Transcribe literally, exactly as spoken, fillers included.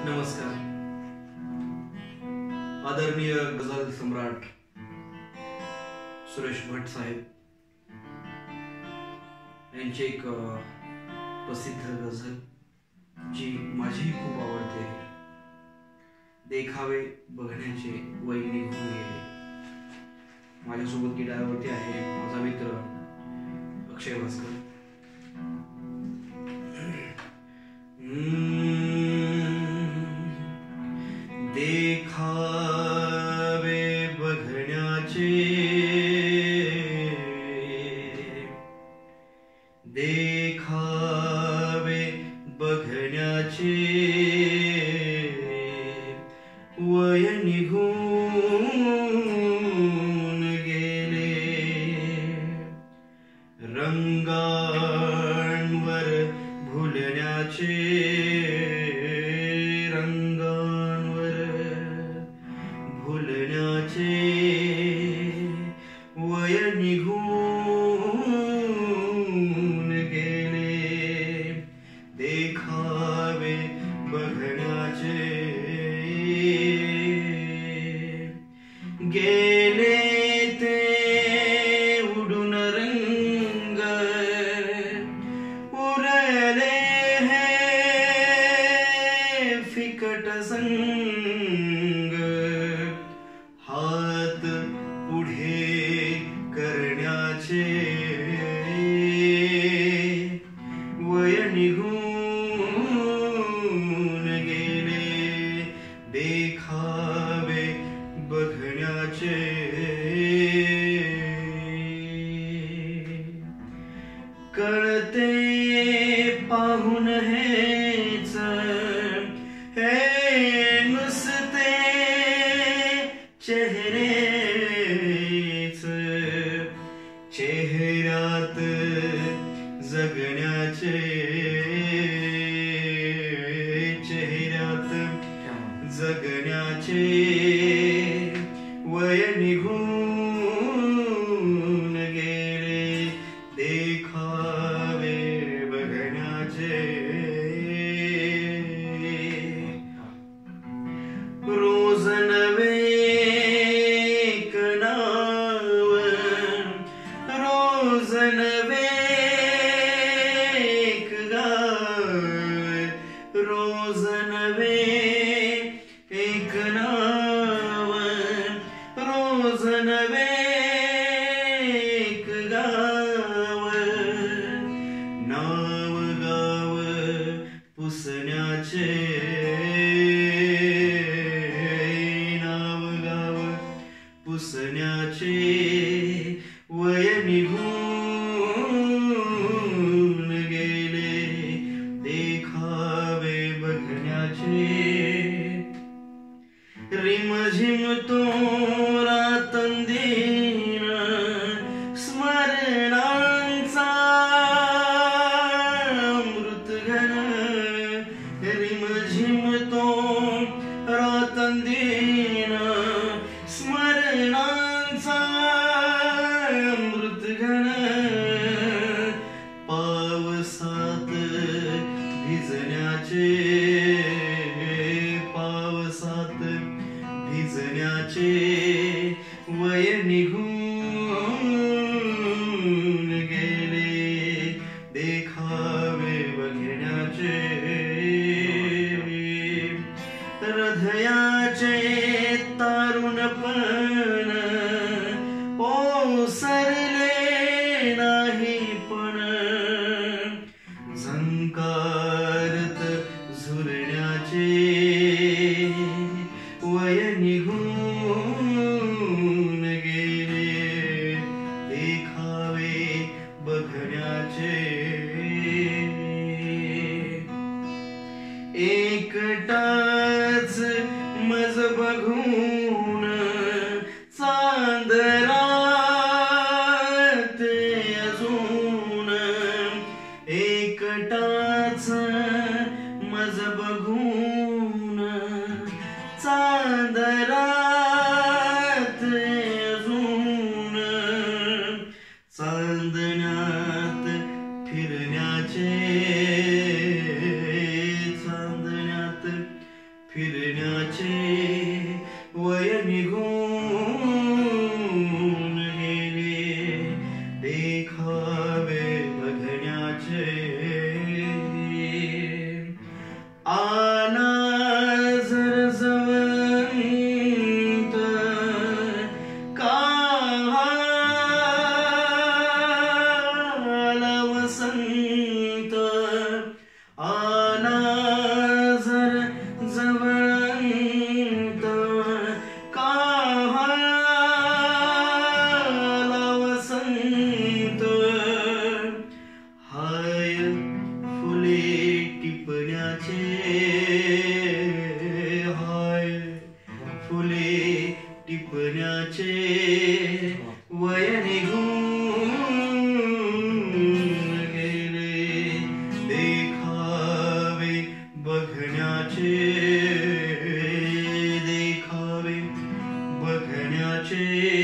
नमस्कार. आदरणीय गझल सम्राट सुरेश भट साहेब यांची एक प्रसिद्ध गझल जी माझी खूप आवडते. देखावे बघण्याचे वय निघून गेले. माझ्यासोबत गिटारवरती आहे माझा मित्र अक्षय भास्कर. देखावे बघण्याचे देखावे बघण्याचे वय निघून गेले. रंगांवर भुलण्याचे वय निघून गेले. देखावे बघण्याचे गेले ते उडून रंग उरले हे फिकट संग. हात पुढे करण्याचे वय निघून गेले. देखावे बघण्याचे कळते पाहून हेच हे नुसते चेहरेच. चेहऱ्यात जगण्याचे चेहऱ्यात जगण्याचे वय निघून गेले. देखावे बघण्याचे रोज नवे रोज नवे एक गाव रोज नवे एक नाव रोज नवे एक गाव. नाव गाव पुसण्याचे नाव गाव पुसण्याचे वय निघून गेले. देखावे बघण्याचे रिमझिम तो रातंदीन स्मरणांचा मृतघन. रिमझिम तो रातंदीन स्मरणांचा पावसात भिजण्याचे पावसात भिजण्याचे वय निघून गेले. देखावे बघण्याचे हृदयाचे तारुणपण ओसरले नाही पण झंकारत झुरण्याचे वय निघून गेले. देखावे बघण्याचे एकटाच मज बघून चांदरात अजून एकटाच मज बघून चांदरात अजून. चांदण्यात फिरण्याचे चांदण्यात फिरण्याचे वय निघून गेले, देखावे बघण्याचे आला जर जवळीत का आला वसंत, आला जर जवळीत का आला वसंत, हाय फुले टिपण्याचे, हाय फुले टिपण्याचे वय निघून गेले, देखावे बघण्याचे, देखावे बघण्याचे